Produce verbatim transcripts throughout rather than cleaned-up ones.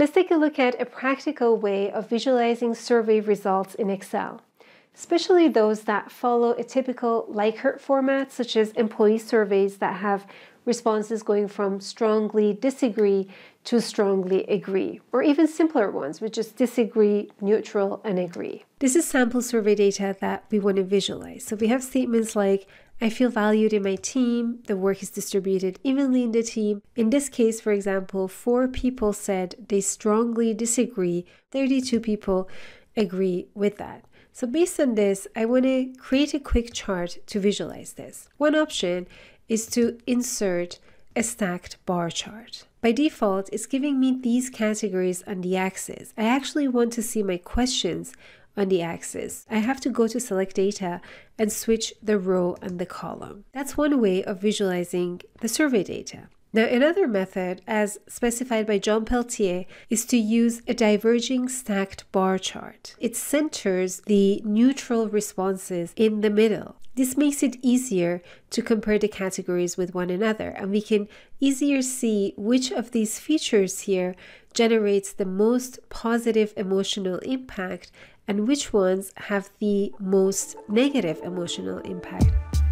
Let's take a look at a practical way of visualizing survey results in Excel, especially those that follow a typical Likert format, such as employee surveys that have responses going from strongly disagree to strongly agree, or even simpler ones, which is disagree, neutral, and agree. This is sample survey data that we want to visualize. So we have statements like, I feel valued in my team, the work is distributed evenly in the team. In this case, for example, four people said they strongly disagree, thirty-two people agree with that. So based on this, I want to create a quick chart to visualize this. One option is to insert a stacked bar chart. By default, it's giving me these categories on the axis. I actually want to see my questions on the axis. I have to go to select data and switch the row and the column. That's one way of visualizing the survey data. Now, another method, as specified by Jon Peltier, is to use a diverging stacked bar chart. It centers the neutral responses in the middle. This makes it easier to compare the categories with one another, and we can easier see which of these features here generates the most positive emotional impact and which ones have the most negative emotional impact.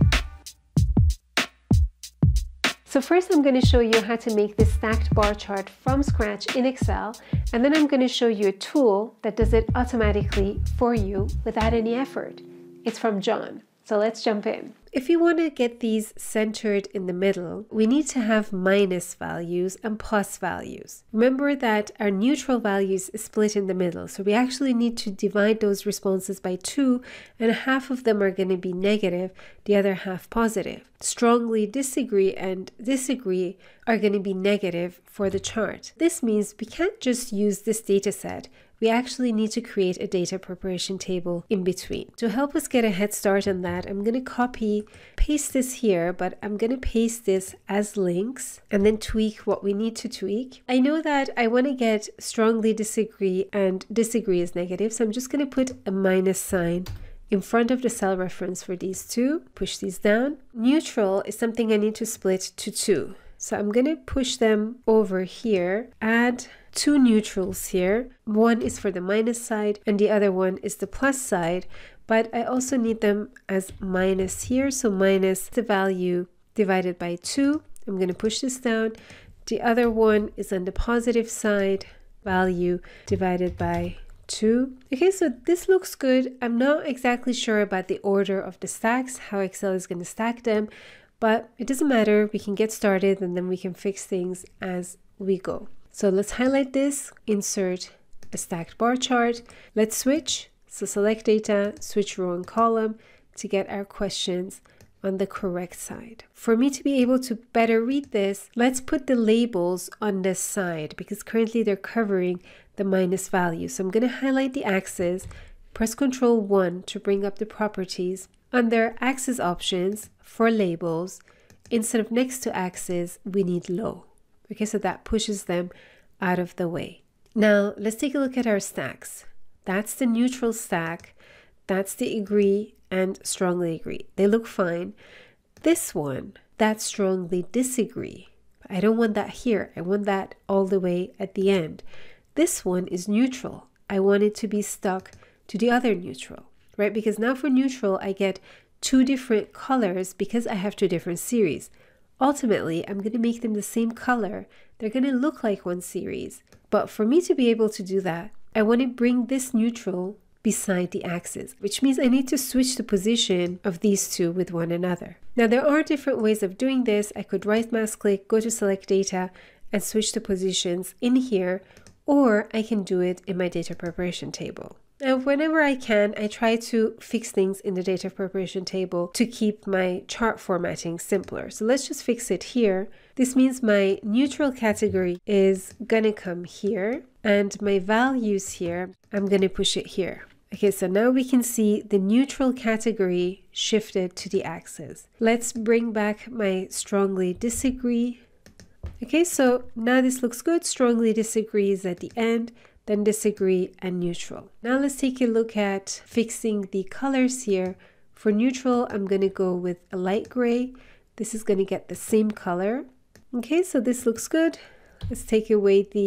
So first I'm going to show you how to make this stacked bar chart from scratch in Excel, and then I'm going to show you a tool that does it automatically for you without any effort. It's from Jon. So let's jump in. If you want to get these centered in the middle, we need to have minus values and plus values. Remember that our neutral values is split in the middle, so we actually need to divide those responses by two, and half of them are going to be negative, the other half positive. Strongly disagree and disagree are going to be negative for the chart. This means we can't just use this data set. We actually need to create a data preparation table in between. To help us get a head start on that, I'm going to copy, paste this here, but I'm going to paste this as links and then tweak what we need to tweak. I know that I want to get strongly disagree and disagree is negative, so I'm just going to put a minus sign in front of the cell reference for these two. Push these down. Neutral is something I need to split to two. So I'm going to push them over here, add two neutrals here. One is for the minus side and the other one is the plus side, but I also need them as minus here. So minus the value divided by two. I'm going to push this down. The other one is on the positive side, value divided by two. Okay, so this looks good. I'm not exactly sure about the order of the stacks, how Excel is going to stack them, but it doesn't matter. We can get started and then we can fix things as we go. So let's highlight this, insert a stacked bar chart. Let's switch. So select data, switch row and column to get our questions on the correct side. For me to be able to better read this, let's put the labels on this side because currently they're covering the minus value. So I'm going to highlight the axis, press control one to bring up the properties. Under axis options for labels, instead of next to axis, we need low. Okay, so that pushes them out of the way. Now let's take a look at our stacks. That's the neutral stack. That's the agree and strongly agree. They look fine. This one, that strongly disagree. I don't want that here. I want that all the way at the end. This one is neutral. I want it to be stuck to the other neutral, right? Because now for neutral, I get two different colors because I have two different series. Ultimately, I'm going to make them the same color. They're going to look like one series. But for me to be able to do that, I want to bring this neutral beside the axis, which means I need to switch the position of these two with one another. Now, there are different ways of doing this. I could right mouse click, go to select data, and switch the positions in here, or I can do it in my data preparation table. Now, whenever I can, I try to fix things in the data preparation table to keep my chart formatting simpler. So let's just fix it here. This means my neutral category is gonna come here, and my values here, I'm gonna push it here. Okay, so now we can see the neutral category shifted to the axis. Let's bring back my strongly disagree. Okay, so now this looks good. Strongly disagree is at the end, then disagree and neutral. Now let's take a look at fixing the colors here. For neutral, I'm going to go with a light gray. This is going to get the same color. Okay, so this looks good. Let's take away the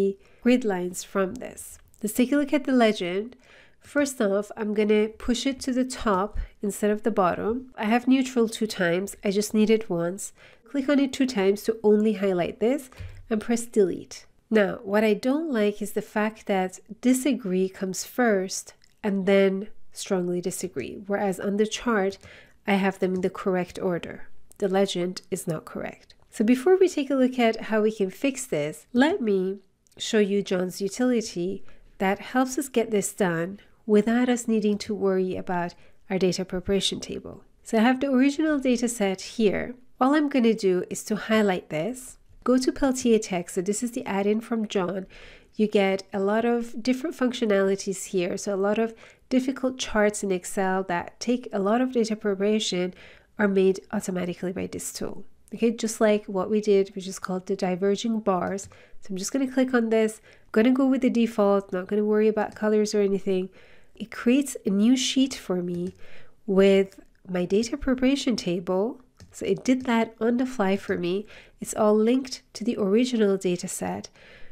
grid lines from this. Let's take a look at the legend. First off, I'm going to push it to the top instead of the bottom. I have neutral two times. I just need it once. Click on it two times to only highlight this and press delete. Now, what I don't like is the fact that disagree comes first and then strongly disagree, whereas on the chart, I have them in the correct order. The legend is not correct. So before we take a look at how we can fix this, let me show you Jon's utility that helps us get this done without us needing to worry about our data preparation table. So I have the original data set here. All I'm going to do is to highlight this, go to Peltier text. So this is the add-in from Jon. You get a lot of different functionalities here. So a lot of difficult charts in Excel that take a lot of data preparation are made automatically by this tool. Okay, just like what we did, which is called the diverging bars. So I'm just going to click on this. I'm going to go with the default, not going to worry about colors or anything. It creates a new sheet for me with my data preparation table. So it did that on the fly for me. It's all linked to the original data set,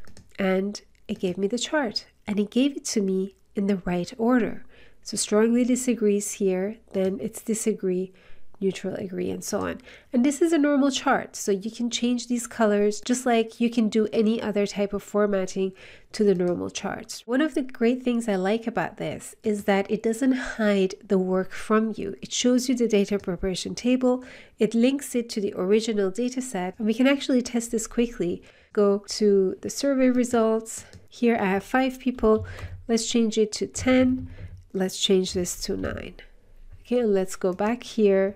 and it gave me the chart, and it gave it to me in the right order. So strongly disagrees here, then it's disagree, neutral, agree, and so on. And this is a normal chart, so you can change these colors just like you can do any other type of formatting to the normal charts. One of the great things I like about this is that it doesn't hide the work from you. It shows you the data preparation table, it links it to the original data set, and we can actually test this quickly. Go to the survey results. Here I have five people. Let's change it to ten. Let's change this to nine. Okay, and let's go back here.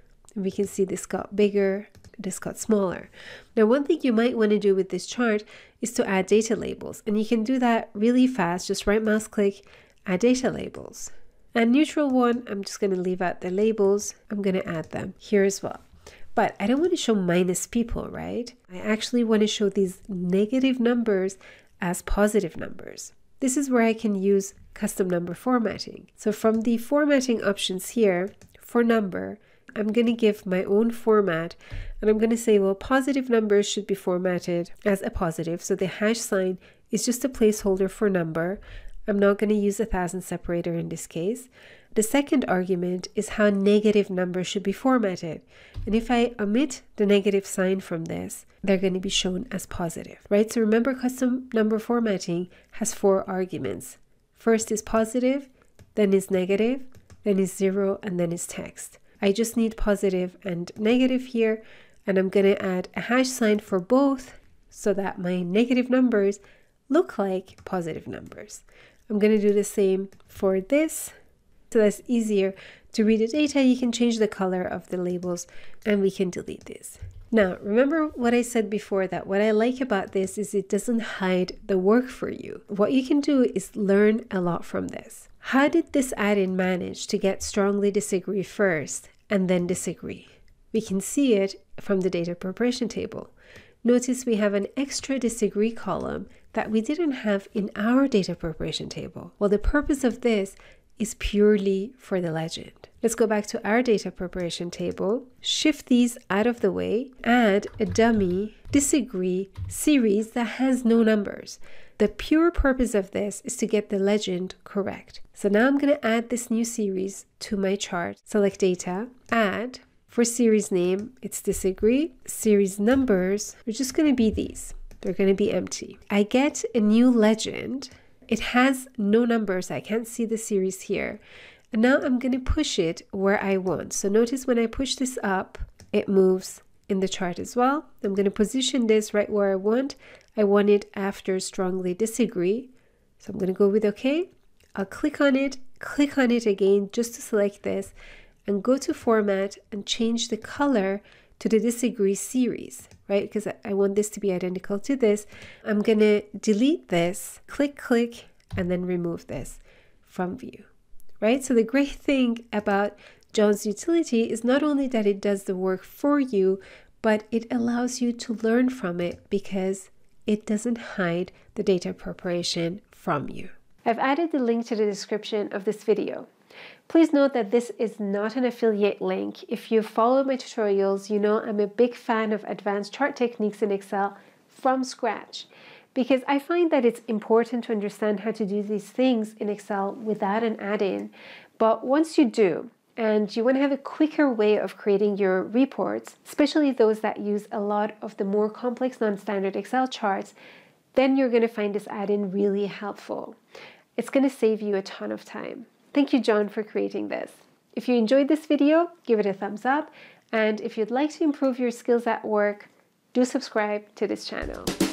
We can see this got bigger, this got smaller. Now, one thing you might want to do with this chart is to add data labels, and you can do that really fast. Just right mouse click, add data labels. And neutral one, I'm just going to leave out the labels. I'm going to add them here as well. But I don't want to show minus people, right? I actually want to show these negative numbers as positive numbers. This is where I can use custom number formatting. So from the formatting options here, for number, I'm going to give my own format, and I'm going to say, well, positive numbers should be formatted as a positive. So the hash sign is just a placeholder for number. I'm not going to use a thousand separator in this case. The second argument is how negative numbers should be formatted. And if I omit the negative sign from this, they're going to be shown as positive, right? So remember, custom number formatting has four arguments. First is positive, then is negative, then is zero, and then is text. I just need positive and negative here, and I'm going to add a hash sign for both so that my negative numbers look like positive numbers. I'm going to do the same for this, so that's easier to read the data. You can change the color of the labels, and we can delete this. Now, remember what I said before, that what I like about this is it doesn't hide the work for you. What you can do is learn a lot from this. How did this add-in manage to get strongly disagree first and then disagree? We can see it from the data preparation table. Notice we have an extra disagree column that we didn't have in our data preparation table. Well, the purpose of this is purely for the legend. Let's go back to our data preparation table, shift these out of the way, add a dummy disagree series that has no numbers. The pure purpose of this is to get the legend correct. So now I'm going to add this new series to my chart. Select data, add. For series name, it's disagree. Series numbers are just going to be these. They're going to be empty. I get a new legend. It has no numbers. I can't see the series here. And now I'm going to push it where I want. So notice when I push this up, it moves in the chart as well. I'm going to position this right where I want. I want it after strongly disagree. So I'm going to go with OK. I'll click on it, click on it again just to select this, and go to format and change the color to the disagree series, right? Because I want this to be identical to this. I'm going to delete this, click, click, and then remove this from view, right? So the great thing about Jon's utility is not only that it does the work for you, but it allows you to learn from it because it doesn't hide the data preparation from you. I've added the link to the description of this video. Please note that this is not an affiliate link. If you've followed my tutorials, you know I'm a big fan of advanced chart techniques in Excel from scratch. because I find that it's important to understand how to do these things in Excel without an add-in. But once you do, and you want to have a quicker way of creating your reports, especially those that use a lot of the more complex non-standard Excel charts, then you're going to find this add-in really helpful. It's going to save you a ton of time. Thank you, Jon, for creating this. If you enjoyed this video, give it a thumbs up. And if you'd like to improve your skills at work, do subscribe to this channel.